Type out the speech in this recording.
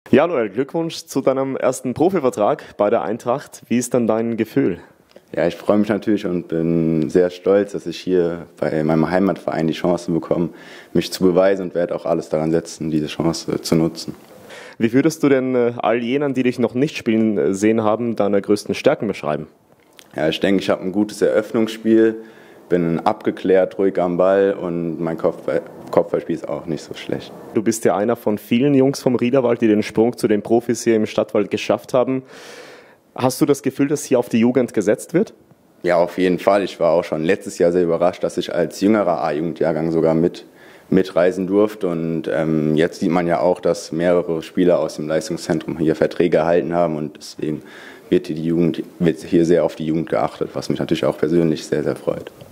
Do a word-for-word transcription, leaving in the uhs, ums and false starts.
Ja, Noel, Glückwunsch zu deinem ersten Profivertrag bei der Eintracht. Wie ist dann dein Gefühl? Ja, ich freue mich natürlich und bin sehr stolz, dass ich hier bei meinem Heimatverein die Chance bekomme, mich zu beweisen, und werde auch alles daran setzen, diese Chance zu nutzen. Wie würdest du denn all jenen, die dich noch nicht spielen sehen haben, deine größten Stärken beschreiben? Ja, ich denke, ich habe ein gutes Eröffnungsspiel, bin abgeklärt, ruhig am Ball und mein Kopfball, Kopfballspiel ist auch nicht so schlecht. Du bist ja einer von vielen Jungs vom Riederwald, die den Sprung zu den Profis hier im Stadtwald geschafft haben. Hast du das Gefühl, dass hier auf die Jugend gesetzt wird? Ja, auf jeden Fall. Ich war auch schon letztes Jahr sehr überrascht, dass ich als jüngerer A-Jugendjahrgang sogar mit, mitreisen durfte. Und ähm, jetzt sieht man ja auch, dass mehrere Spieler aus dem Leistungszentrum hier Verträge erhalten haben. Und deswegen wird, hier die Jugend, wird hier sehr auf die Jugend geachtet, was mich natürlich auch persönlich sehr, sehr freut.